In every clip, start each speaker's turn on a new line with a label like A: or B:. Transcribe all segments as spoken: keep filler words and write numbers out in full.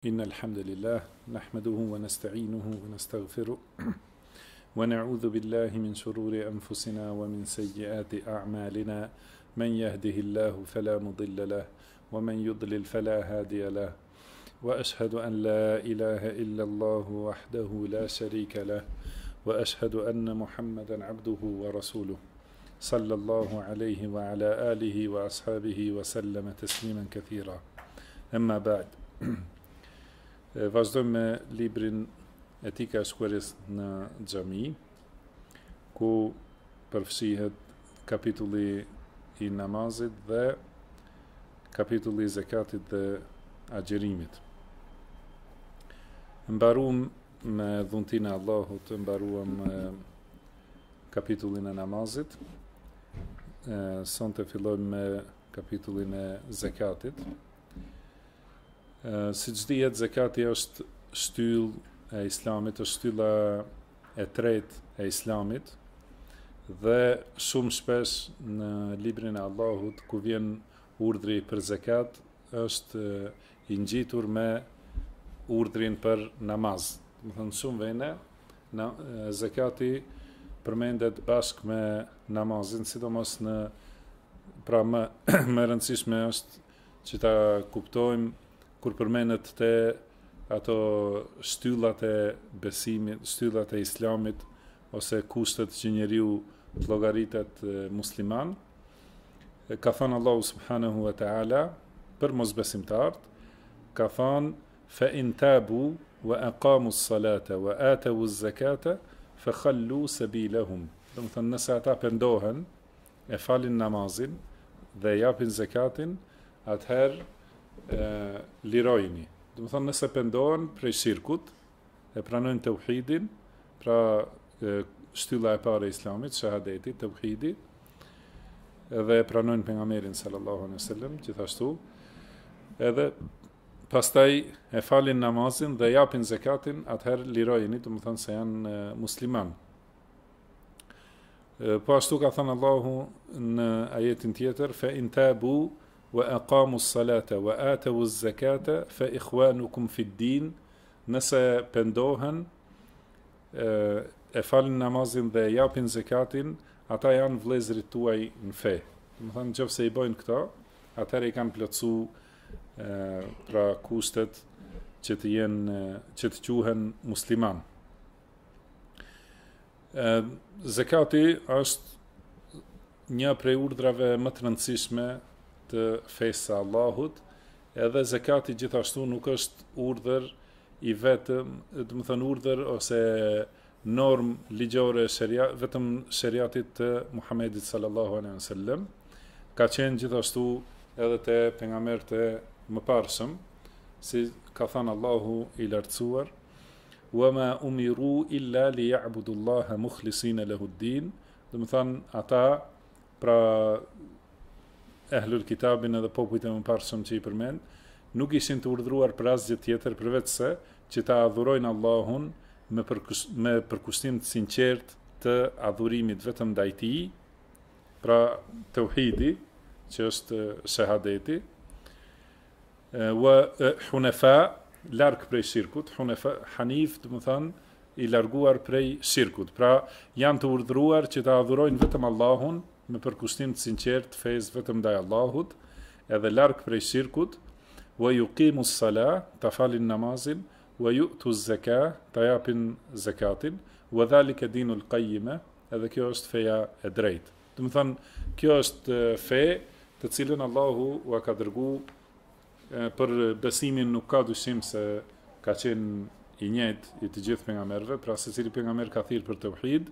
A: إن الحمد لله نحمده ونستعينه ونستغفره ونعوذ بالله من شرور أنفسنا ومن سيئات أعمالنا من يهده الله فلا مضل له ومن يضلل فلا هادي له وأشهد أن لا إله إلا الله وحده لا شريك له وأشهد أن محمدا عبده ورسوله صلى الله عليه وعلى آله وأصحابه وسلم تسليما كثيرا. أما بعد. Vazhdojmë me librin Etika e shkuarjes në xhami, ku përfshihet kapitulli i namazit dhe kapitulli i zakatit dhe agjerimit. Mbaruam me dhuntinë e Allahut, mbaruam kapitullin e namazit. Sonte fillojmë me kapitullin e zakatit. Si që dihet, zakati është shtyllë e islamit, është shtylla e tretë e islamit, dhe shumë shpesh në librin e Allahut, ku vjen urdhri për zakat, është i ngjitur me urdhrin për namaz. Do të thënë shumë vende, na, zakati përmendet bashkë me namazin, sidomos në pra më më rëndësishme është që ta kuptojmë kur përmendet te ato shtyllat e besimit, shtyllat e islamit, ose kushtet që njeriu të llogaritet musliman. Ka thënë Allahu subhanahu wa ta'ala për mosbesimtarët, ka thënë fa in tabu wa aqamu s-salata wa atu z-zakata fa khallu sabilahum. Do të thënë, nëse ata pendohen, e falin namazin dhe japin zakatin, atëherë e, lirojni. Do të thonë, nëse pendohen prej shirkut, e pranojnë tauhidin, pra e, shtylla e parë e islamit, shahadeti, tauhidi, edhe e pranojnë pejgamberin sallallahu alaihi wasallam, gjithashtu, edhe pastaj e falin namazin dhe japin zakatin, atëherë lirojni, do të thonë se janë e, musliman. E, po ashtu ka thënë Allahu në ajetin tjetër, fa in tabu wa aqamu s-salata wa atu z-zakata fa ikhwanukum fi d-din. Nëse pendohen, e, e falin namazin dhe japin zakatin, ata janë vëllezërit tuaj në fe. Do të thënë, nëse i bojnë këto, atëherë i kanë plotësuar pra kushtet që të jenë që të quhen musliman. E, zakati është një prej urdhrave më të rëndësishme të fesë së Allahut, edhe zakati gjithashtu nuk është urdhër i vetëm, do të thënë urdhër ose norm ligjore sheria, vetëm sheriatit të Muhamedit sallallahu alaihi wasallam, ka qenë gjithashtu edhe te pejgamberët e mëparshëm, si ka thënë Allahu i lartësuar, wa ma umiru illa liya'budullaha mukhlisina lahu d-din. Do të thënë, ata pra ehlul kitabin edhe popujt e mëparshëm që i përmend, nuk ishin të urdhëruar për asgjë tjetër përveç se që ta adhurojnë Allahun me, përkus, me përkushtim të sinqert të adhurimit vetëm ndaj tij, pra tauhidi, që është shahadeti, wa hunafa, larg prej shirkut, hunafa, hanif, do të thënë i larguar prej shirkut, pra janë të urdhëruar që ta adhurojnë vetëm Allahun me përkushtim të sinqert të fesë vetëm ndaj Allahut, edhe larg prej shirkut, wa yuqimu s-salah, ta falin namazin, wa yu'tu z-zakah, ta japin zakatin, wa dhalika dinul qayyima, edhe kjo është feja e drejtë. Do të thënë, kjo është fe të cilën Allahu ua ka dërguar për besimin, nuk ka dyshim se ka qenë i njëjtë i të gjithë pejgamberëve, pra secili pejgamber ka thirrë për tauhid,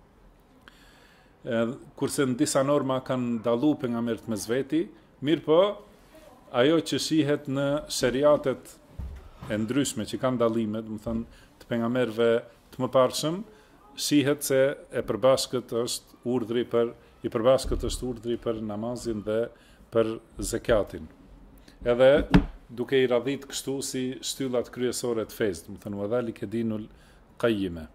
A: kurse në disa norma kanë dallu pejgamberët mes veti, mirë po, ajo që shihet në sheriatet e ndryshme që kanë dallime, do të thënë të pejgamberëve të mëparshëm, shihet se e përbashkët është urdhri për i përbashkët është urdhri për namazin dhe për zakatin. Edhe duke i radhit kështu si shtyllat kryesore të fesë, do të thënë wa dhalika dinul qayyima.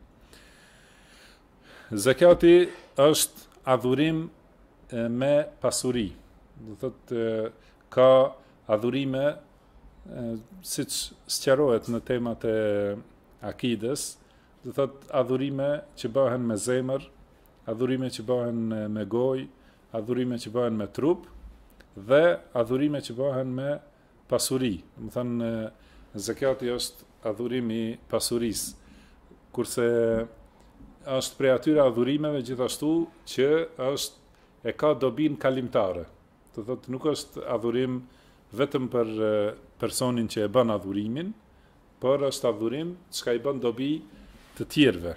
A: Zakati është adhurim me pasuri. Do thotë ka adhurime siç sqarohet në temat e akides, do thot adhurime që bëhen me zemër, adhurime që bëhen me gojë, adhurime që bëhen me trup dhe adhurime që bëhen me pasuri. Do të thënë zakati është adhurimi i pasurisë, kurse është prej atyre adhurimeve gjithashtu që është e ka dobin kalimtare. Do thotë nuk është adhurim vetëm për personin që e bën adhurimin, por është adhurim që i bën dobi të tjerëve.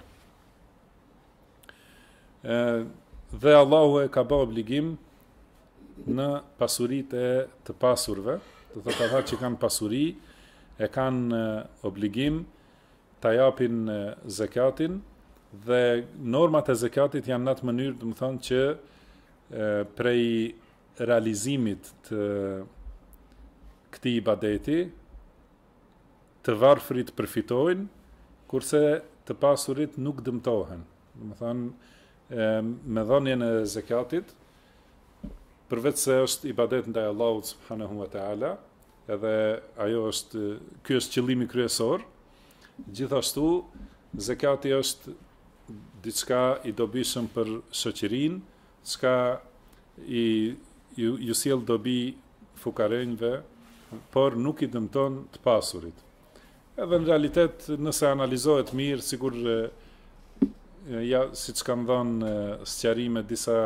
A: E, dhe Allahu e ka bë obligim në pasuritë e të pasurve, do thotë ata që kanë pasuri e kanë obligim ta japin zakatin, dhe normat e zakatit janë në atë mënyrë, do të thonë që e, prej realizimit të këtij ibadeti të varfrit përfitojnë, kurse të pasurit nuk dëmtohen. Do të thonë me dhënien e zakatit, përveç se është ibadet ndaj Allahut subhanahu wa taala, edhe ajo është ky është qëllimi kryesor, gjithashtu zakati është diçka i dobishëm për shoqërinë, çka i ju, ju sjell dobi fukarenjve, por nuk i dëmton të pasurit. Edhe në realitet, nëse analizohet mirë, sigur ja, siç kanë dhënë sqarime disa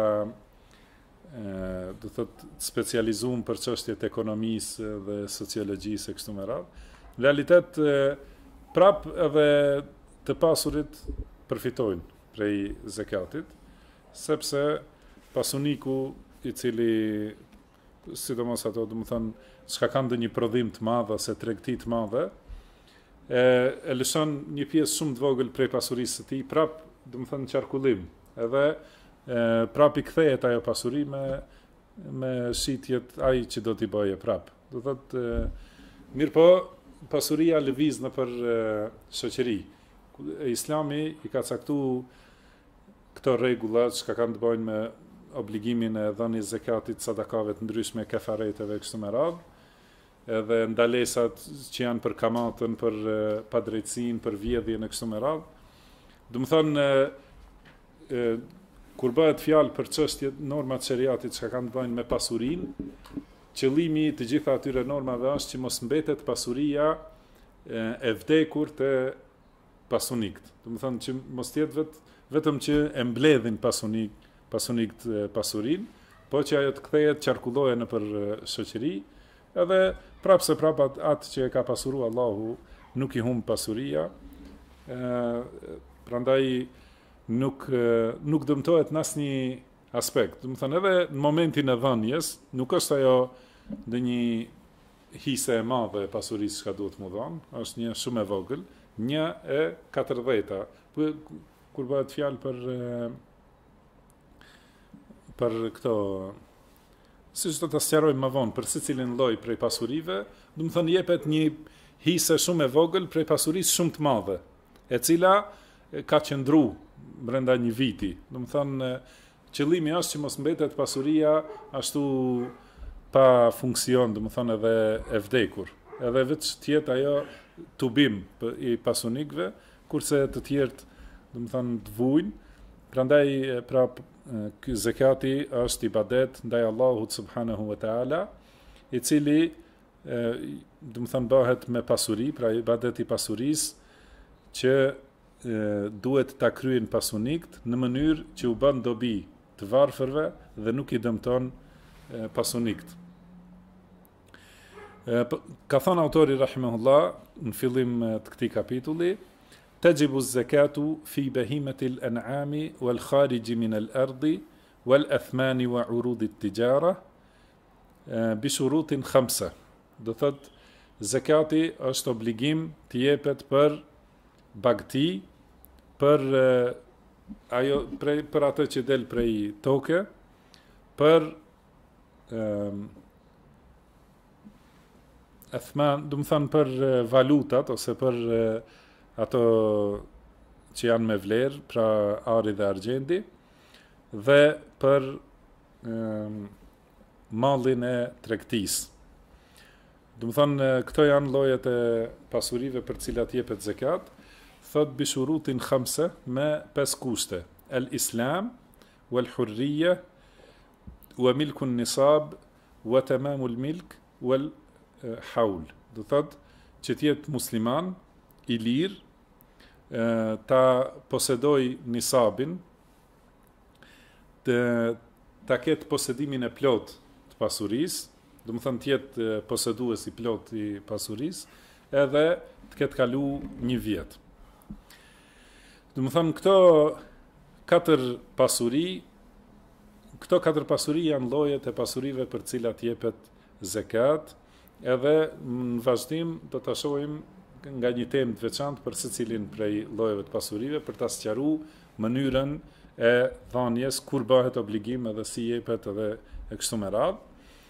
A: do thot specializuar për çështjet e ekonomisë dhe sociologjisë e kështu me radhë. Në realitet prap edhe të pasurit përfitojnë prej zakatit, sepse pasuniku i cili, sidomos ato, do të thonë, çka kanë ndonjë prodhim të madh ose tregti të madhe, e, e lëshon një pjesë shumë të vogël prej pasurisë së tij prap, do të thonë, në qarkullim. Edhe e, prap i kthehet ajo pasuri me me shitjet ai që do t'i bëje prap. Do thotë, mirë po, pasuria lëviz nëpër shoqëri. Islami i ka caktuar këto rregulla që kanë të bëjnë me obligimin e dhënies zakatit, sadakave të ndryshme, kefareteve kështu me radhë, edhe ndalesat që janë për kamatën, për padrejtësinë, për vjedhjen e kështu me radhë. Do të thonë, kur bëhet fjalë për çështjet normat shariatit që kanë të bëjnë me pasurinë, qëllimi i të gjitha atyre normave është që mos mbetet pasuria e vdekur te pasunikt. Do të thonë që mos jetë vet, vetëm që e mbledhin pasunik, pasunikt pasurinë, po që ajo të kthehet, qarkullohet nëpër shoqëri, edhe prapë se prapë atë që e ka pasuru Allahu nuk i humb pasuria, ë prandaj nuk nuk dëmtohet në asnjë aspekt. Do të thonë edhe në momentin e dhënies, nuk është ajo ndonjë hise e madhe e pasurisë që duhet më dhënë, është një shumë e vogël, një e katërdhjeta. Kur bëhet fjalë për për këto, siç do ta sqarojmë më vonë, për secilin lloj prej pasurive, do të thonë jepet një hise shumë e vogël prej pasurisë shumë të madhe, e cila ka qëndru brenda një viti. Do të thonë qëllimi është që mos mbetet pasuria ashtu pa funksion, do të thonë edhe e vdekur. Edhe vetë të jetë ajo tubim i pasunikëve, kurse të tjerët, do të thonë, të vujnë. Prandaj pra ky zakati është ibadet ndaj Allahut subhanahu wa taala, i cili do të thonë bëhet me pasuri, pra ibadet i pasurisë që e, duhet ta kryejnë pasunikt në mënyrë që u bën dobi të varfërve dhe nuk i dëmton e, pasunikt. E, ka thënë autori rahimahullah në fillim të këtij kapitulli, تجب الزكاة في بهيمة الأنعام والخارج من الأرض والأثمان وعروض التجارة بشروط خمسة. Do thot, zakati është obligim të jepet për bagti, për ajo prej, për atë që del prej toke, për um, athman, do të thënë për valutat ose për ato që janë me vlerë, pra ari dhe argjendi, dhe për um, mallin e tregtisë. Do më thënë, këto janë llojet e pasurive për cilat jepet zakat, thot bishurutin khamse, me pesë kushte: el islam, wal hurriya, wa milkun nisab, wa tamamul milk, wal haul. Do thot që t'jetë musliman i lirë, ta posedoj nisabin, të, ta ketë posedimin e plot të pasurisë, do më thënë tjetë posedues i plot i pasurisë, edhe të ketë kalu një vjetë. Do më thënë këto katër pasuri, këto katër pasuri janë llojet e pasurive për cilat jepet zakat, edhe në vazhdim do të shohim nga një temë të veçantë për secilin prej llojeve të pasurive, për ta sqaruar mënyrën e dhënies, kur bëhet obligim edhe si jepet edhe e kështu me radhë.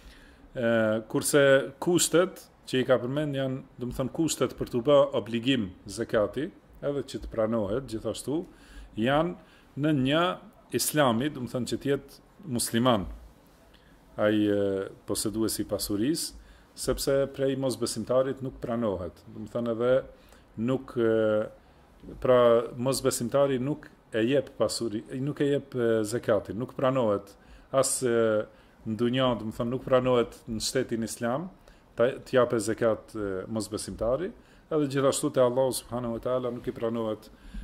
A: Kurse kushtet që i ka përmend janë, do të thënë kushtet për të bërë obligim zakati, edhe që të pranohet gjithashtu, janë në një islami, do të thënë që të jetë musliman ai poseduesi i pasurisë, sepse prej mosbesimtarit nuk pranohet. Do të thënë edhe nuk pra mosbesimtari nuk e jep pasuri, nuk e jep zakatin, nuk pranohet as në dunja, do të thënë nuk pranohet në shtetin islam të japë zakat mosbesimtari, edhe gjithashtu te Allahu subhanahu wa taala nuk i pranohet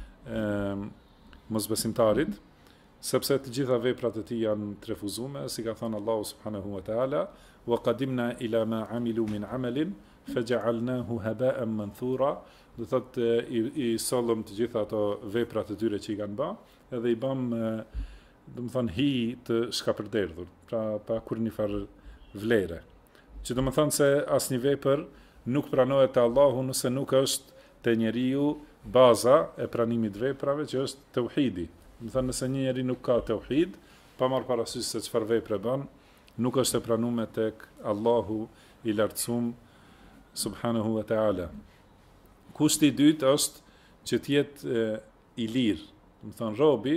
A: mosbesimtarit, sepse të gjitha veprat e tij janë të refuzuara, si ka thënë Allahu subhanahu wa taala: wa qadimna ila ma amilu min amalin faj'alnahu haba'an manthura. Do thotë i, i sollëm të gjitha ato veprat e tyre që i kanë bë, edhe i bëm, do të thonë, hi të shkapërderdhur, pra pa kur një farë vlere. Që do të thonë se asnjë vepër nuk pranohet te Allahu nëse nuk është te njeriu baza e pranimit të veprave, që është tauhidi. Do të thonë nëse një njeri nuk ka tauhid, pa marrë parasysh se çfarë vepre bën, nuk është e pranuar tek Allahu i lartësuar subhanahu wa taala. Kushti i dytë është që të jetë i lirë. Do të thonë robi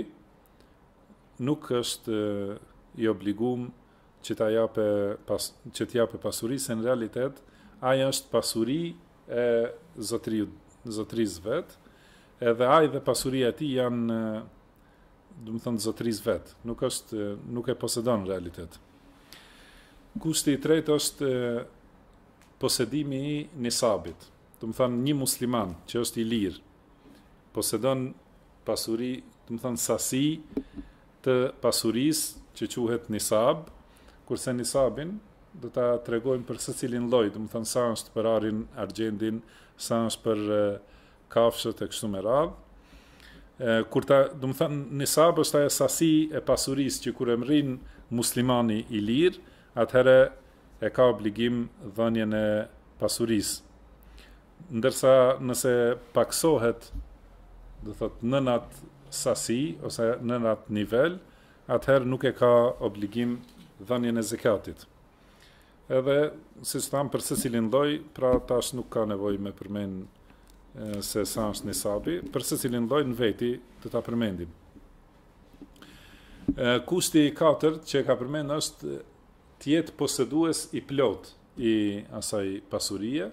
A: nuk është i obliguar që ta japë pas, që të japë pasurisë, në realitet ai është pasuri e zotëriu, zotërisë vet, edhe ai dhe pasuria e tij janë, do të thonë, zotërisë vet, nuk është, nuk e posedon në realitet. Kushti i tretë është posedimi i nisabit. Do të thonë një musliman që është i lirë posedon pasuri, do të thonë sasi të pasurisë që quhet nisab, kurse nisabin do ta tregojmë për secilin lloj, do të thonë sa është për arin, argjendin, sa është për kafshët e kështu me radhë. Kur ta, do të thonë nisab është ajo sasi e pasurisë që kur e mrin muslimani i lirë, atëherë e ka obligim dhënien e pasurisë. Ndërsa nëse paksohet, do thotë nën atë sasi ose nën atë nivel, atëherë nuk e ka obligim dhënien e zakatit. Edhe siç tham për secilin lloj, pra tash nuk ka nevojë me përmend se sa është nisabi, për secilin lloj në veti do ta përmendim. Kushti i katërt që e ka përmend është të jetë posedues i plot i asaj pasurie.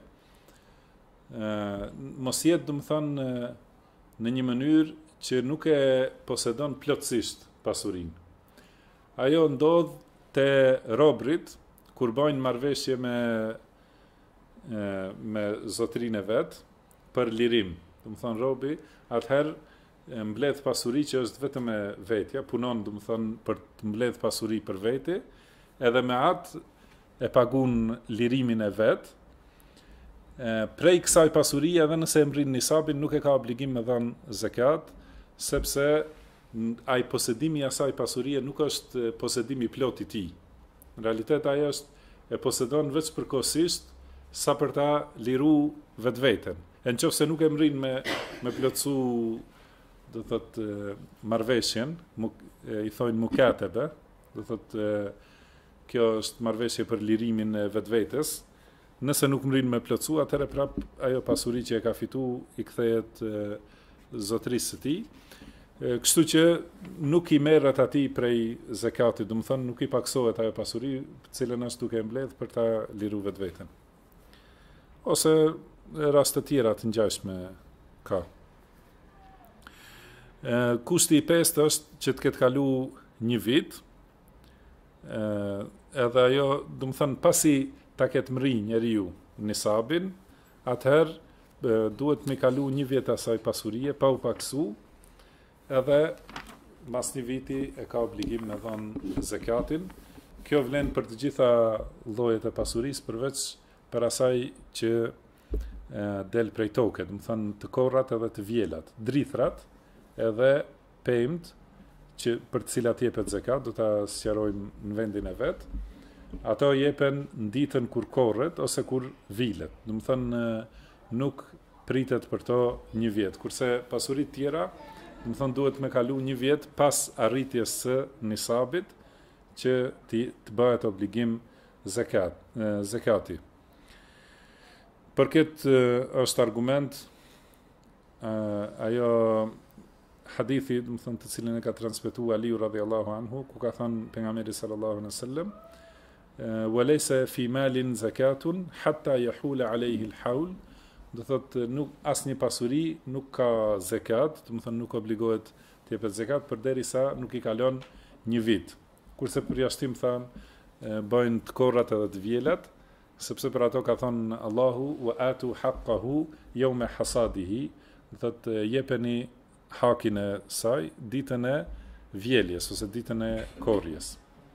A: Mos jetë, do të thonë, në një mënyrë që nuk e posedon plotësisht pasurinë. Ajo ndodh te robrit kur bajnë marrëveshje me me zotërinë e vet për lirim. Do të thonë robi atëherë mbledh pasuri që është vetëm e vetja, punon, do të thonë, për të mbledh pasuri për veti, edhe me atë e pagun lirimin e vet. Prej kësaj pasurie, edhe nëse e mrin nisabin, nuk e ka obligim me dhënë zakat, sepse ai posedimi i asaj pasurie nuk është posedimi plot i tij. Në realitet ajo është e posedon vetëm përkohësisht sa për ta liru vetveten. E nëse nuk e mrin me me plotsu, do thotë, marrveshjen, i thojnë mukatebe, do thotë kjo është marrveshje për lirimin e vetvetes. Nëse nuk mrin me plotsu, atëherë prap ajo pasuri që e ka fitu i kthehet zotërisë së tij. Kështu që nuk i merret atij prej zakatit, do të thonë nuk i paksohet ajo pasuri, të cilën është duke mbledh për ta liru vetveten. ose raste tjera të ngjashme ka. E, kushti i pestë është që të ketë kalu një vit, e, edhe ajo, do të thënë, pasi ta ketë mri njeriu nisabin, atëherë duhet me kalu një vjet asaj pasurie, pa u paksu, edhe mas një viti e ka obligim me dhënë zekatin. Kjo vlen për të gjitha llojet e pasurisë, përveç për asaj që e, del prej toke, do të thënë të korrat edhe të vjelat, drithrat edhe pemt, që për të cilat jepet zekat, do ta sqarojmë në vendin e vet. Ato jepen në ditën kur korret ose kur vilet. Do të thënë nuk pritet për to një vjet, kurse pasuritë tjera, do të thënë duhet me kalu një vjet pas arritjes së nisabit që të, të bëhet obligim zekat, zekati. Për këtë është argument ajo hadithi, do të thënë të cilin e ka transmetuar Aliu radhiyallahu anhu, ku ka thënë pejgamberi sallallahu alaihi wasallam: "Walaysa fi malin zakatun hatta yahula alayhi al-hawl." Do thotë nuk asnjë pasuri nuk ka zekat, do të thënë nuk obligohet të jepet zekat përderisa nuk i kalon një vit. Kurse për jashtim thanë bëjnë të korrat edhe të vjelat, sepse për ato ka thënë Allahu: "Wa atu haqqahu yawma hasadihi." Do thotë jepeni hakin e saj ditën e vjeljes ose ditën e korrjes.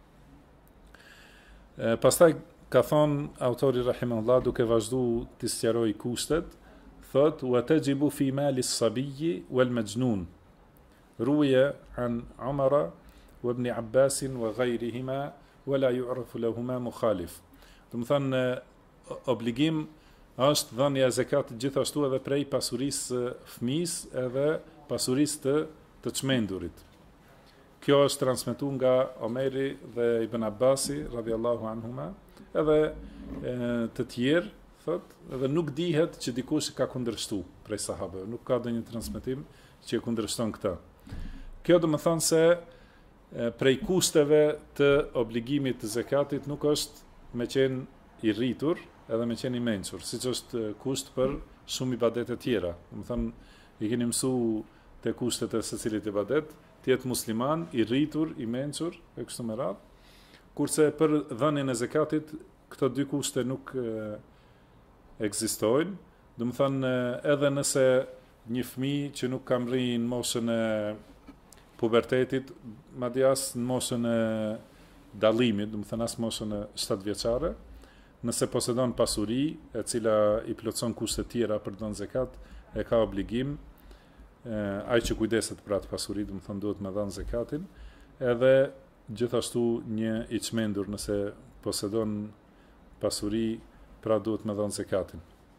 A: E, pastaj ka thonë autori rahimahullah, duke vazhdu të sqaroj kushtet, thot: "Wa tajibu fi mali as-sabiyyi wal majnun." Ruya an Umara wa ibn Abbas wa ghayrihima wa la yu'rafu lahumā mukhalif. Do të thënë obligim është dhënia e zakatit gjithashtu edhe prej pasurisë së fëmisë edhe pasurisë të të çmendurit. Kjo është transmetuar nga Omeri dhe Ibn Abbasi radhiyallahu anhuma, edhe e, të tjerë, thot, edhe nuk dihet që dikush ka kundërshtu prej sahabëve, nuk ka ndonjë transmetim që e kundërshton këtë. Kjo do të thonë se e, prej kushteve të obligimit të zakatit nuk është me qenë i rritur edhe me qenë i mençur, siç është kusht për shumë ibadete tjera. Do të thonë i keni mësuar te kushtet e secilit ibadet, të jetë musliman, i rritur, i mençur, e kështu me radhë. Kurse për dhënien e zakatit, këto dy kushte nuk e, ekzistojnë. Do të thënë edhe nëse një fëmijë që nuk ka rrinë në moshën e pubertetit, madje as në moshën e dallimit, do të thënë as në moshën e shtatë vjeçare, nëse posedon pasuri e cila i plotson kushtet tjera për dhënë zakat, e ka obligim ai që kujdeset për atë pasuri, do të thënë duhet me dhënë zakatin, edhe gjithashtu një i çmendur nëse posedon pasuri, pra duhet me dhënë zakatin.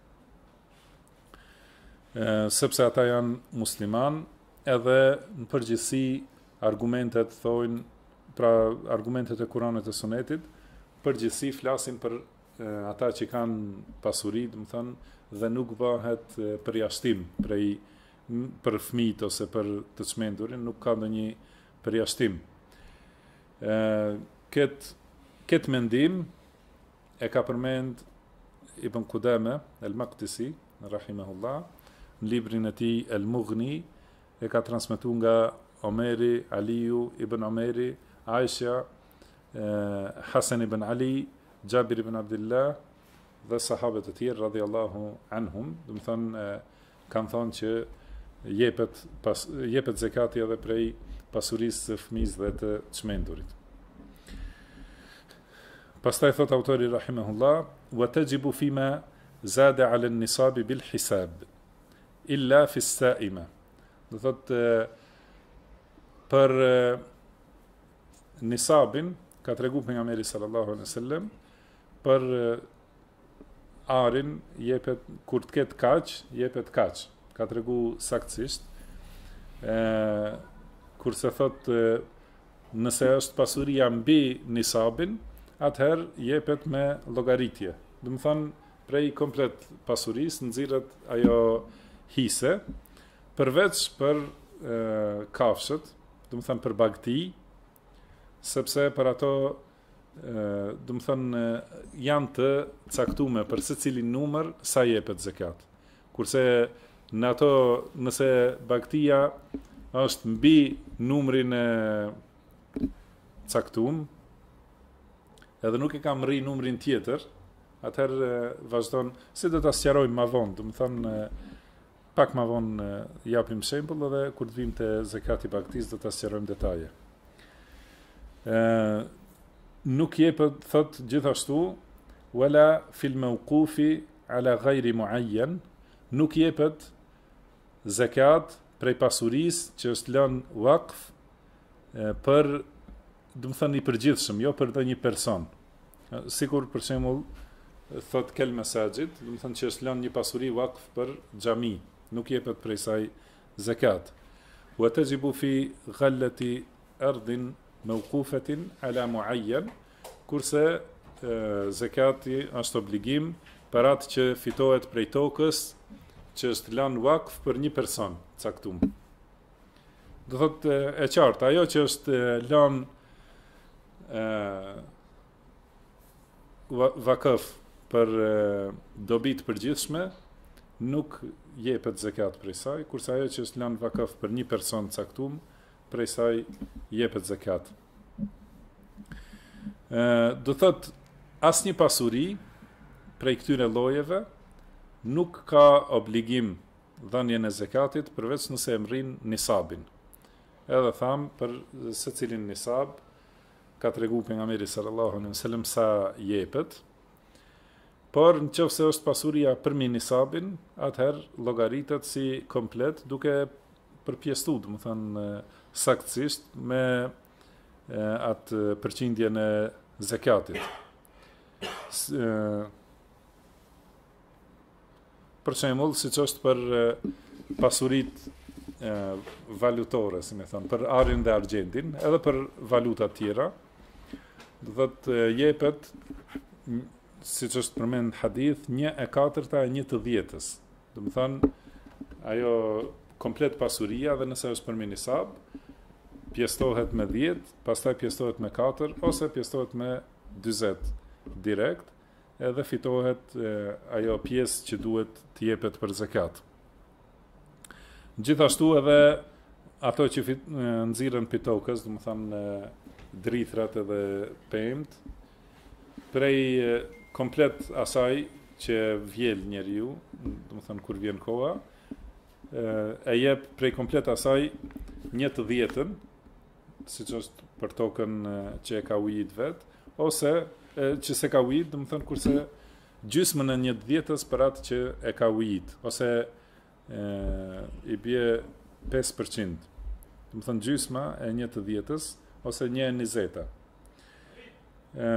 A: E, sepse ata janë musliman, edhe në përgjithësi argumentet thojnë, pra argumentet e Kuranit e Sunetit, përgjithësi flasin për e, ata që kanë pasuri, do të thënë, dhe nuk bëhet e, përjashtim prej për fëmijët ose për të çmendurin, nuk ka ndonjë përjashtim. Ë kët kët mendim e ka përmend Ibn Qudame al-Maqdisi rahimahullah në librin e tij El-Mughni, e ka transmetuar nga Omeri, Aliu ibn Omeri, Aisha, Hasan ibn Ali, Jabir ibn Abdullah dhe sahabët e tjerë radhiyallahu anhum, do të thonë kanë thonë që jepet pas jepet zakati edhe prej pasurisë së fëmijës dhe të çmendurit. Pastaj thot autori rahimahullah: "Wa tajibu fima zada 'ala an-nisab bil hisab illa fi as-sa'ima." Do thot për nisabin ka treguar pejgamberi sallallahu alaihi wasallam për arin jepet kur të ketë kaq, jepet kaq. Ka të regu saktësisht, e, kurse thot e, nëse është pasuria mbi nisabin, atëherë jepet me llogaritje. Do të thonë prej komplet pasurisë nxirret ajo hise, përveç për e, kafshët, do të thonë për bagti, sepse për ato do të thënë janë të caktuar për secilin numër sa jepet zakat. Kurse në ato nëse bagtia është mbi numrin e caktuar, edhe nuk e ka mri numrin tjetër, atëherë vazhdon, si do ta sqarojmë më vonë, do të thënë pak më vonë japim shembull edhe kur të vim te zakati bagtis do ta sqarojmë detaje. ë Nuk jepet, thot gjithashtu, wala fil mawqufi ala ghayri muayyan, nuk jepet zakat prej pasurisë që është lënë waqf për, do të thënë i përgjithshëm, jo për ndonjë person. Sikur për shembull thot kel mesajit, do të thënë që është lënë një pasuri waqf për xhami, nuk jepet prej saj zakat. Wa tajibu fi ghallati ardhin mawqufatin ala muayyan, kurse e, zakati është obligim për atë që fitohet prej tokës që është lënë waqf për një person caktuar. Do thotë e qartë, ajo që është lënë vakëf për e, dobi të përgjithshme, nuk jepet zakat prej saj, kurse ajo që është lënë vakëf për një person caktuar, prej saj jepet zakat. Ë do thot asnjë pasuri prej këtyre llojeve nuk ka obligim dhënien e zakatit përveç nëse e mrin nisabin. Edhe tham për secilin nisab ka treguar pejgamberi sallallahu alaihi wasallam sa jepet. Por nëse është pasuria përmi nisabin, atëherë llogaritet si komplet duke përpjestuar, do të thënë saktësisht me e, atë përqindjen e zakatit. E, për shembull, siç është për e, pasuritë e, valutore, si më thon, për arin dhe argjendin, edhe për valuta të tjera, do thotë jepet, siç është përmend hadith, një e katërta e një të dhjetës. Do të thonë ajo komplet pasuria dhe nëse është përmi nisab, pjestohet me dhjetë, pastaj pjestohet me katër, ose pjestohet me dyzet direkt, edhe fitohet e, ajo pjesë që duhet të jepet për zakat. Gjithashtu edhe ato që fit, e, nxirren pitokës, do të thonë drithrat edhe pemt, prej e, komplet asaj që vjel njeriu, do të thonë kur vjen koha, e jep prej komplet asaj një të dhjetën, siç është për tokën që e ka ujit vet, ose e, që se ka ujit, do të thënë kurse gjysmën e një të dhjetës për atë që e ka ujit, ose e, i bie pesë përqind. Do të thënë gjysma e një të dhjetës ose një e njëzeta. Ë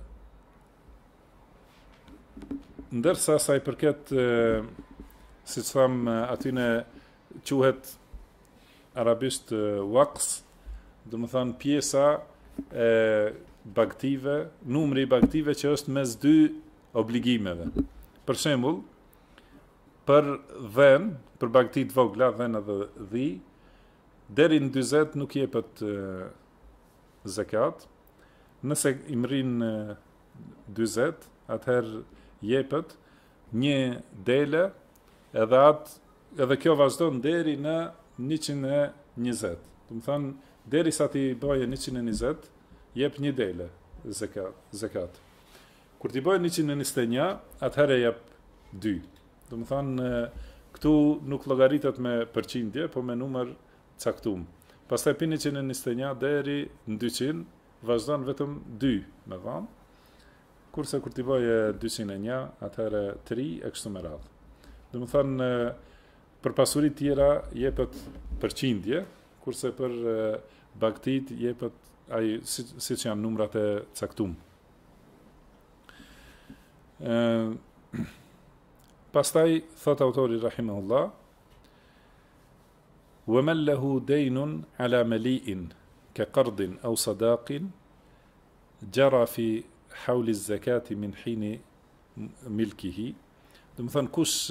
A: ndërsa sa i përket e, siç tham atyne quhet arabisht waqs, do të thënë pjesa e bagtive, numri i bagtive që është mes dy obligimeve. Për shembull, për dhen, për bagti të vogla, dhen edhe dhi, deri në dyzet nuk jepet e, zakat. Nëse i mrin dyzet, atëherë jepet një dele, edhe atë, edhe kjo vazhdon deri në njëqind e njëzet. Do të thënë deri sa ti bëje njëqind e njëzet, jep një dele zakat. zakat. Kur ti bëje njëqind e njëzet e një, atëherë jep dy. Do të thënë këtu nuk llogaritet me përqindje, po me numër caktuar. Pastaj pi njëqind e njëzet e një deri në dyqind, vazhdon vetëm dy, me dhënë. Kurse kur ti bëje dyqind e një, atëherë tri e kështu me radhë. Do të thënë për pasuri tjera jepet përqindje, kurse për bagtit jepet ai siç si janë numrat e caktuar. Ë pastaj thot autori rahimahullah, wa man lahu daynun ala mali'in ka qardin aw sadaqin jara fi hawl az-zakati min hini milkihi. Do të thënë kush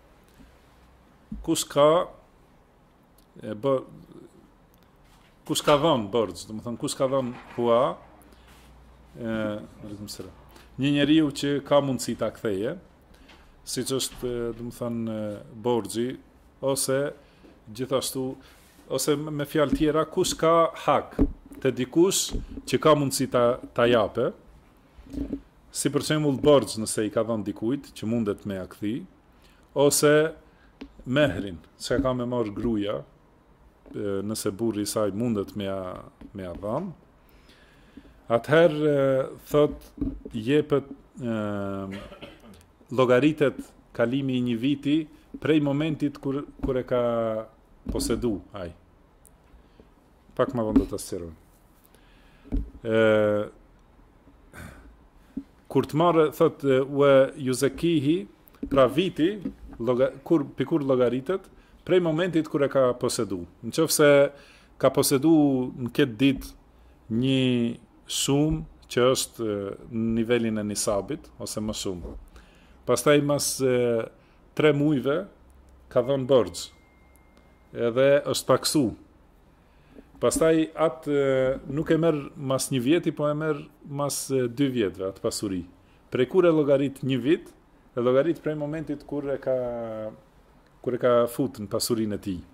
A: kush ka e bë kush ka dhënë borxh, do të thënë kush ka dhënë hua e, një njeriu që ka mundësi ta ktheje, siç është, do të thënë, borxhi, ose gjithashtu, ose me fjalë tjera, kush ka hak te dikush që ka mundësi ta ta jape, si për shembull borxh nëse i ka dhënë dikujt që mundet me ja kthy, ose mehrin, që ka me marr gruaja, nëse burri i saj mundet me ja me ja dhënë, atëherë thot jepet llogaritet kalimi i një viti prej momentit kur kur e ka posedu ai. Pak më vonë do ta sqaroj. ë Kur të marrë, thot, wa yuzakihi, pra viti, loga, kur pikur llogaritet prej momentit kur e ka posedu. Nëse ka posedu në këtë ditë një shumë që është në nivelin e nisabit, ose më shumë. Pastaj mas e, tre mujve ka dhënë borxh, edhe është paksu. Pastaj atë nuk e merr mas një vjeti, po e merr mas e, dy vjetëve atë pasuri. Prej kur e llogarit një vit, e llogarit prej momentit kur e ka kur e ka fut në pasurinë e tij.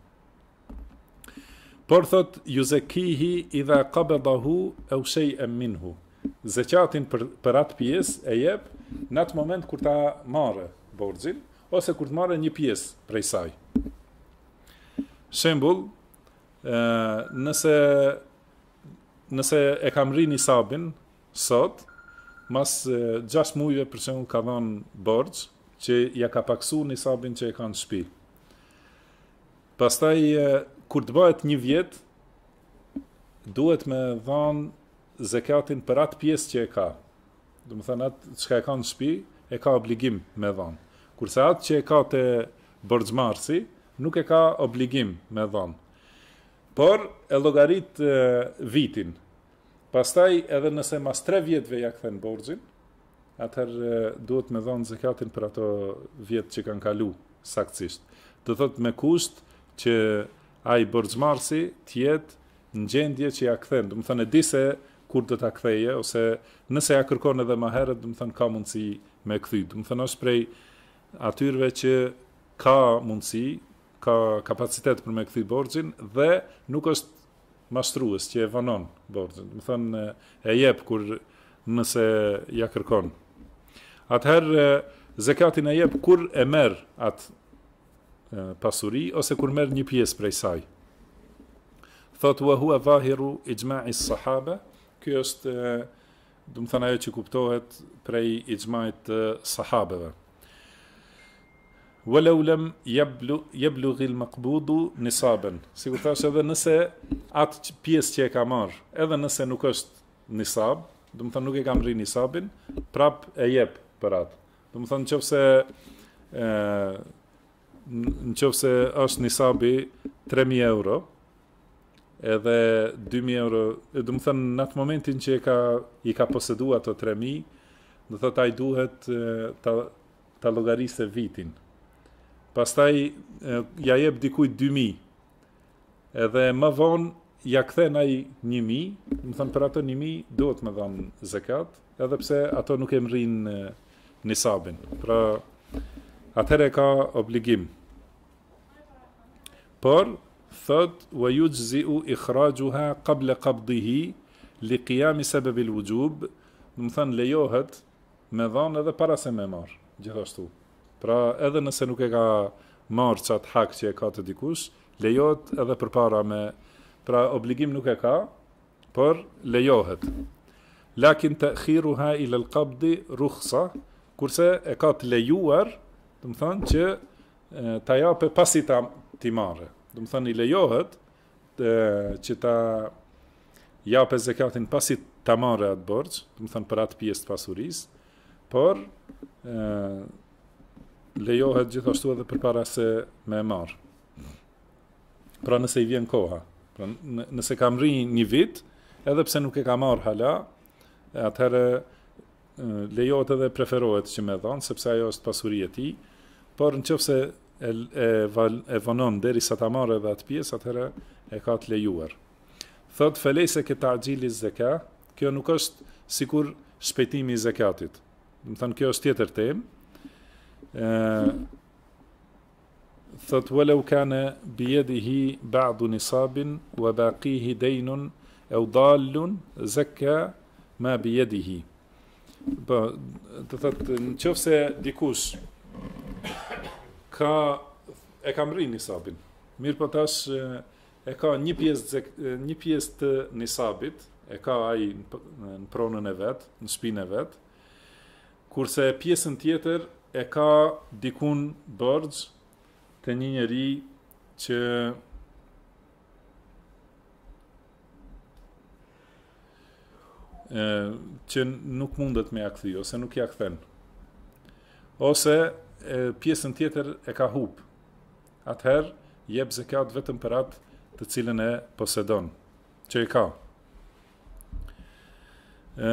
A: Por thot, yuzakihi idha qabadahu aw shay'an minhu. Zakatin për, për atë pjesë e jep në atë moment kur ta marrë borxhin, ose kur të marrë një pjesë prej saj. Shembull, nëse nëse e kam rri nisabin sot, mas gjashtë muajve për shembull ka dhënë borxh që ja ka paksu nisabin që e ka në shtëpi. Pastaj kur të bëhet një vjet, duhet me dhanë zakatin për atë pjesë që e ka. Do të thënë atë çka e ka në shtëpi, e ka obligim me dhanë. Kurse atë që e ka te borxhmarrësi, nuk e ka obligim me dhanë. Por e llogarit e, vitin. Pastaj edhe nëse mas tre vjetëve ja kthen borxhin, atëherë duhet me dhanë zakatin për ato vjet që kanë kalu saktësisht. Do thotë me kusht që ai borxhmarrësi të jetë në gjendje që ja kthen, do të thënë e di se kur do ta ktheje, ose nëse ja kërkon edhe më herët, do të thënë ka mundësi me kthy. Do të thënë është prej atyreve që ka mundësi, ka kapacitet për me kthy borxhin dhe nuk është mashtrues që e vonon borxhin. Do të thënë e jep kur nëse ja kërkon. Atëherë zakatin e jep kur e merr atë pasuri, ose kur merr një pjesë prej saj. Thot wa huwa zahiru ijma'i s-sahaba, ky është, do të thënë ajo që kuptohet prej ijma'it të sahabeve. Walau lam yablu yablugh al-maqbudu nisaban. Sigur thash, edhe nëse atë pjesë që e ka marr, edhe nëse nuk është nisab, do të thënë nuk e ka mri nisabin, prap e jep për atë. Do të thënë nëse ë në qoftë se është nisabi tre mijë euro, edhe dy mijë euro, do të thënë në atë momentin që e ka, i ka posedu ato tre mijë, do thotë ai duhet ta, ta llogarisë vitin. Pastaj ja jep dikujt dy mijë, edhe më vonë ja kthen ai një mijë, do të thënë për ato një mijë duhet me dhënë zakat, edhe pse ato nuk e mrin nisabin. Pra atëherë ka obligim. Por thot wa yujzi'u ikhrajuha qabla qabdihi li qiyam sabab al-wujub, do të thënë lejohet me dhanë edhe para se me marr, gjithashtu. Pra edhe nëse nuk e ka marr çat hak që e ka të dikush, lejohet edhe përpara me, pra obligim nuk e ka, por lejohet. Lakin ta'khiruha ila al-qabdi rukhsa, kurse e ka të lejuar, do të thënë që e, ta jape pasi ta ti marrë. Do të thënë i lejohet e, që ta jape zakatin pasi ta marrë atë borxh, do të thënë për atë pjesë të pasurisë, por e, lejohet gjithashtu edhe përpara se me marrë. Pra nëse i vjen koha. Pra nëse ka mri një vit, edhe pse nuk e ka marrë hala, atëherë lejohet edhe preferohet që me dhanë, sepse ajo është pasuria e tij, por nëse e e, e vonon derisa ta marrë edhe atë pjesë, atëherë e ka të lejuar. Thot felejse ke ta'jili zaka, kjo nuk është sikur shpejtimi i zakatit. Do të thënë kjo është tjetër temë. ë thot walau kana biyadihi ba'du nisabin wa baqihi daynun aw dallun zakka ma biyadihi. Po, do thotë nëse dikush ka e ka mri nisabin. Mirë po tash e ka një pjesë një pjesë të nisabit, e ka ai në pronën e vet, në shtëpinë e vet. Kurse pjesën tjetër e ka dikun borxh të një njeri që e, që nuk mundet me ja kthy ose nuk ja kthen. Ose e, pjesën tjetër e ka hub. Atëherë jep zakat vetëm për atë të cilën e posedon, që e ka. E,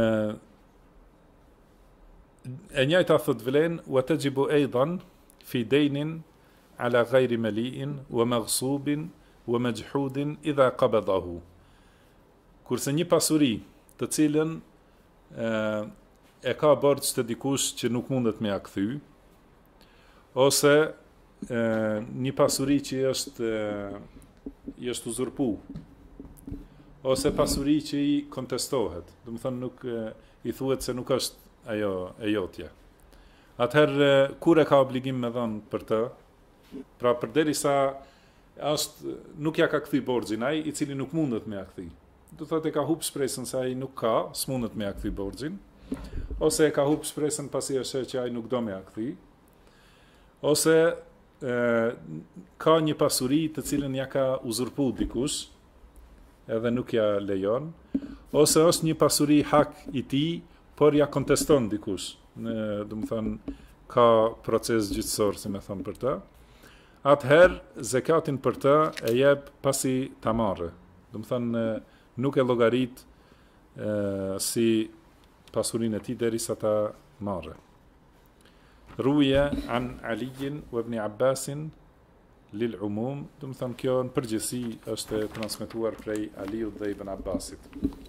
A: e njëjta thot vlen wa tajibu aidan fi daynin ala ghayri mali'in wa maghsubin wa majhudin idha qabadahu. Kurse një pasuri të cilën e, e ka borxh të dikush që nuk mundet me ja kthy, ose e, një pasuri që është i është uzurpu, ose pasuri që i kontestohet, do të thonë nuk e, i thuhet se nuk është ajo e jotja. Atëherë kur e ka obligim me dhënë për të, pra përderisa është nuk ja ka kthy borxhin ai i cili nuk mundet me ja kthy. Do thotë e ka hub shpresën se ai nuk ka, s'mundet me ja kthy borxhin, ose e ka hub shpresën pasi është që ai nuk do me ja kthy, ose e, ka një pasuri të cilën ja ka uzurpu dikush, edhe nuk ja lejon, ose është një pasuri hak i tij, por ja konteston dikush, në, do të thënë, ka proces gjyqësor, si me thënë për të. Atëherë zakatin për të e jep pasi ta marrë. Do të thënë, nuk e llogarit e, si pasurinë e tij derisa ta marrë. Ruja an Alijin wa ibn Abbasin lil umum, do të thënë kjo në përgjithësi është transmetuar prej Aliut dhe Ibn Abbasit.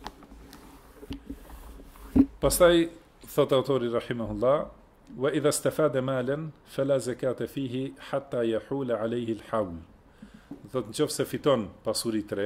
A: Pastaj thot autori rahimahullah, wa idha istafada malan fala zakata fihi hatta yahula alayhi al-hawl. Do të nëse fiton pasuri të re,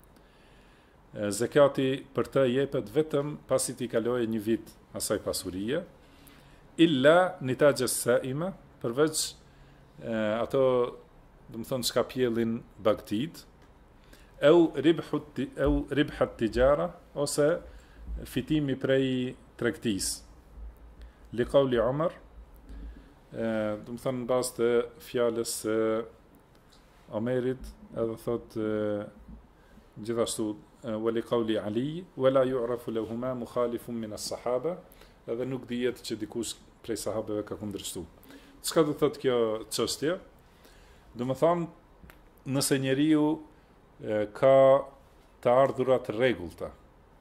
A: zakati për të jepet vetëm pasi t'i kalojë një vit asaj pasurie, illa nitaja as-sa'ima, përveç e, ato, do të thonë, çka pjellin bagtit, au ribhu au ribha at-tijara, ose fitimi prej tregtisë. Li qauli Umar, do të thonë në bazë të fjalës së Omerit, edhe thot e, gjithashtu wa li qauli Ali, wala yu'rafu lahuma mukhalifun min as-sahaba, edhe nuk dihet që dikush prej sahabeve ka kundërshtu. Çka do thot kjo çështje? Do të thonë, nëse njeriu e, ka të ardhurat rregullta,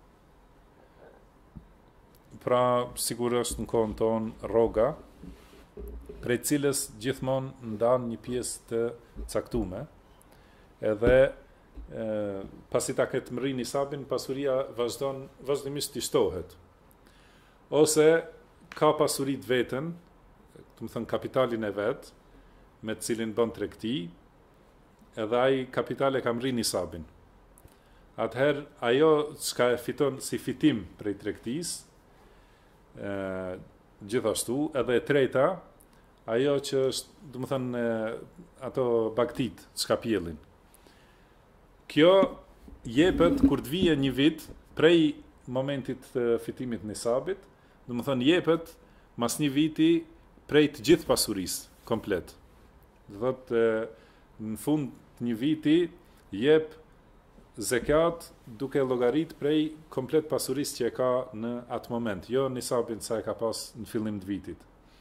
A: pra sigurisht në kohën tonë rroga, prej cilës gjithmonë ndan një pjesë të caktuar, edhe e, pasi ta ketë mri nisabin, pasuria vazhdon vazhdimisht të shtohet. Ose ka pasuri të vetën, do të thënë kapitalin e vet, me të cilin bën tregti, edhe ai kapital e ka mri nisabin. Atëherë ajo çka e fiton si fitim prej tregtisë, e, gjithashtu, edhe e treta, ajo që është, do të thënë, ato bagtit, çka pjellin. Kjo jepet kur të vijë një vit prej momentit të fitimit nisabit, do të thënë jepet mas një viti prej të gjithë pasurisë komplet. Do thotë në fund të një viti jep zakat duke llogarit prej komplet pasurisë që e ka në atë moment, jo nisabin sa e ka pas në fillim të vitit.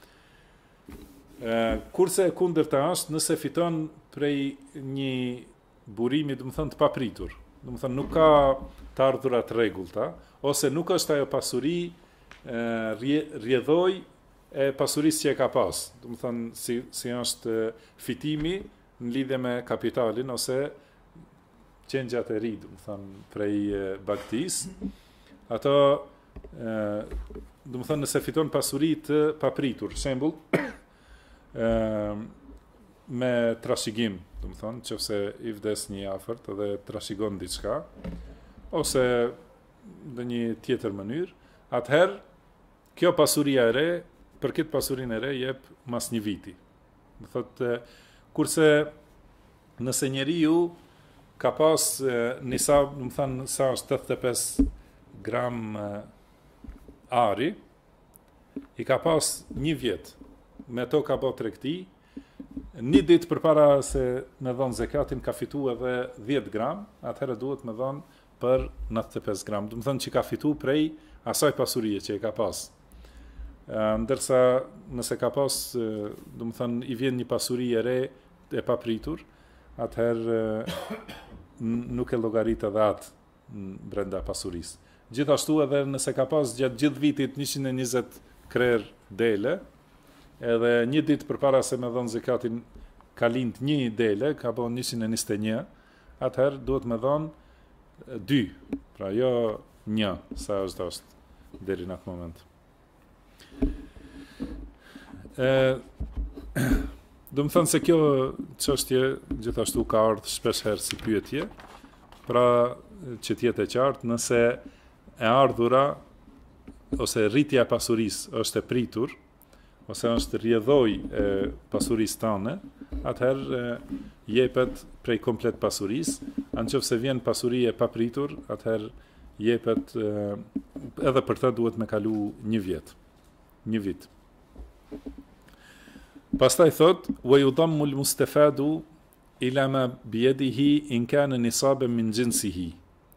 A: E, kurse e kundërta është nëse fiton prej një burimi, do të thënë të papritur, do të thënë nuk ka të ardhura të rregullta, ose nuk është ajo pasuri e, rrjedhoj e pasurisë që e ka pas, do të thënë si, si është fitimi në lidhje me kapitalin, ose qengjat e ri, do të thënë prej bagtis, Ato, do më thënë nëse fiton pasuri të papritur, shembull, me trashigim, do më thënë, nëse i vdes një afërt dhe trashigon diçka, ose në një tjetër mënyrë, atëherë kjo pasuria e re, për këtë pasurinë e re jep mas një viti. Do thotë, kurse nëse njeriu ka pas nisa, do më thënë, sa është tetëdhjetë e pesë gram ari, i ka pas një vjet, me to ka bë tregti, një ditë përpara se me dhënë zekatin ka fitu edhe dhjetë gram, atëherë duhet me dhënë për nëntëdhjetë e pesë gram. Do më thënë që ka fitu prej asaj pasurie që i ka pas. Ndërsa nëse ka pas, do më thënë, i vjen një pasuri e re e papritur, atëherë nuk e llogarit edhe atë brenda pasurisë. Gjithashtu edhe nëse ka pas gjatë gjithë vitit njëqind e njëzet krer dele, edhe një ditë përpara se me dhënë zekatin ka lind një dele, ka bon njëqind e njëzet e një, atëherë duhet me dhënë dy, pra jo një, sa është është deri në atë moment. E, do më thënë se kjo çështje gjithashtu ka ardhur shpesh herë si pyetje, pra që tjetë e qartë, nëse e ardhura ose rritja e pasurisë është e pritur, ose është rrjedhoj e pasurisë tane, atëherë jepet prej komplet pasurisë, anëse vjen pasuri e papritur, atëherë jepet e, edhe për të duhet me kalu një vjet, një vit. Pastaj thot, wa yudammu al-mustafadu ila ma biyadihi in kana nisaban min jinsihi.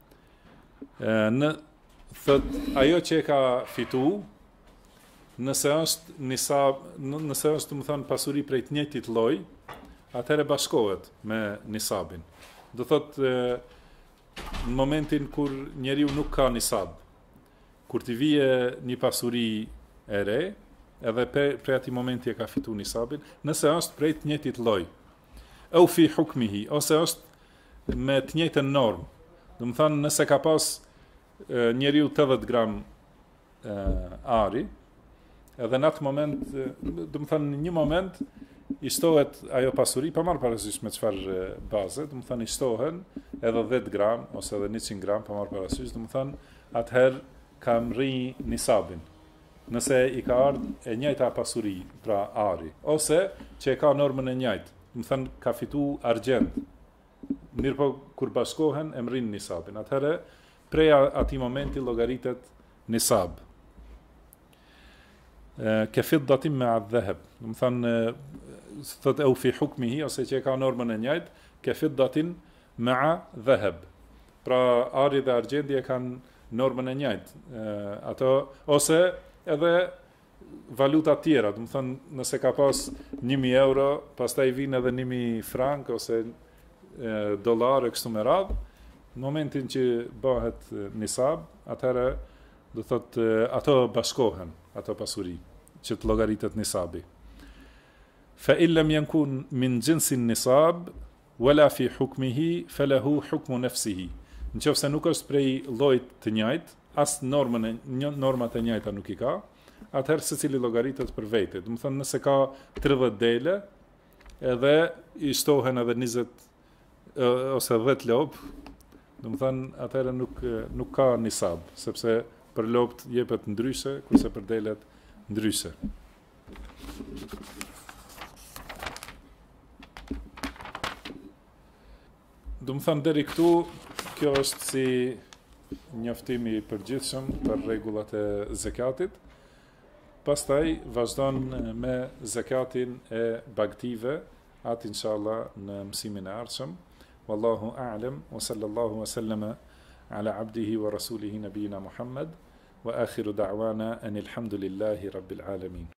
A: Në thot, ajo që e ka fitu, nëse është nisab, nëse është, më thënë, pasuri prej të njëjtit lloj, atëherë bashkohet me nisabin. Do thot, në momentin kur njeriu nuk ka nisab, kur t'i vije një pasuri e re, edhe prej atij momenti e ka fitu nisabin, nëse është prej të njëjtit lloj, au fi hukmihi, ose është me të njëjtën normë. Do më thënë, nëse ka pas njeriu tetëdhjetë gram e, ari, edhe në atë moment, do më thënë, një moment i shtohet ajo pasuri, pa marrë parasysh me çfarë baze, do më thënë i shtohen edhe dhjetë gram ose edhe njëqind gram, pa marrë parasysh, do më thënë atëherë ka mri nisabin. Nëse i ka ardhur e njëjta pasuri, pra ari, ose që e ka normën e njëjtë, do më thënë ka fitu argjend. Mirë po kur bashkohen e mrin nisabin. Atëherë prej atij momenti llogaritet nisab. Ke fiddatin me adh-dhahab. Do të thonë thotë au fi hukmihi, ose që e ka normën e njëjtë, ke fiddatin ma'a dhahab. Pra ari dhe argjendi e kanë normën e njëjtë. Ato ose edhe valuta tjera, do të thonë nëse ka pas një mijë euro, pastaj vjen edhe një mijë frank ose dollar e kështu me radhë, në momentin që bëhet nisab, atëherë do thotë ato bashkohen, ato pasuri që të llogaritet nisabi. Fa illam yakun min jinsi nisab wala fi hukmihi falahu hukmu nafsihi. Nëse nuk është prej llojit të njëjtë, as normën e normat e njëjta nuk i ka, atëherë secili llogaritet për vete. Do të thonë nëse ka tridhjetë dele, edhe i shtohen edhe njëzet ose dhjetë lop, do të thonë atëherë nuk nuk ka nisab, sepse për lopt jepet ndryshe, kurse për delet ndryshe. Do të thonë deri këtu, kjo është si njoftimi i përgjithshëm për rregullat e zakatit. Pastaj vazhdon me zakatin e bagtive, atë inshallah në mësimin e ardhshëm. Wallahu a'lam wa sallallahu wa sallama ala abdihi wa rasulihi nabiyina Muhammad wa akhiru da'wana anil hamdulillahi rabbil alamin.